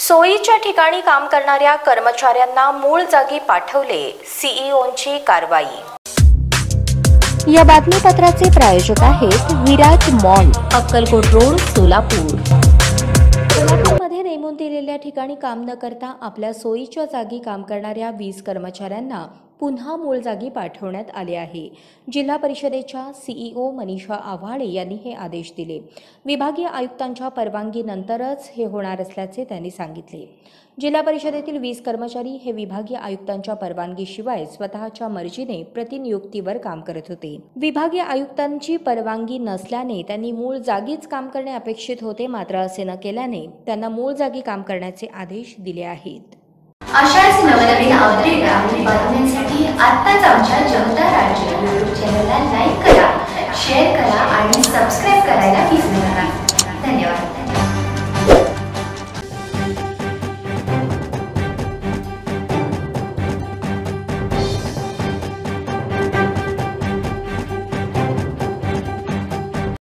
सोयीच्या ठिकाणी काम करणाऱ्या कर्मचाऱ्यांना मूळ जागी पाठवले, सीईओंची कारवाई। या बातमीपत्राचे प्रायोजक आहेत विराज मॉल, अक्कलकोट रोड, सोलापूर। सोलापूरमध्ये नेमून दिलेल्या ठिकाणी काम न करता आपल्या सोयीच्या जागी काम करणाऱ्या 20 कर्मचाऱ्यांना पुन्हा मूळ जागी पाठवण्यात आले आहे। जिल्हा परिषदेच्या सीईओ मनीषा आव्हाडे यांनी हे आदेश दिले। विभागीय आयुक्तांच्या परवानगीनंतरच हे होणार असल्याचे त्यांनी सांगितले। जिल्हा परिषदेतील 20 कर्मचारी हे विभागीय आयुक्तांच्या परवानगीशिवाय स्वतःच्या मर्जीने प्रतिनियुक्तीवर काम करत होते। विभागीय आयुक्तांची परवानगी नसल्याने त्यांनी मूळ जागीच काम करणे अपेक्षित होते, मात्र असे न केल्याने त्यांना मूळ जागी काम करण्याचे आदेश दिले आहेत। अशाच नवनवीन अपडेट आणि बातम्यांसाठी आत्ताच आमच्या जनता राज्य YouTube चॅनलला लाईक करा, शेअर करा आणि सबस्क्राइब करायला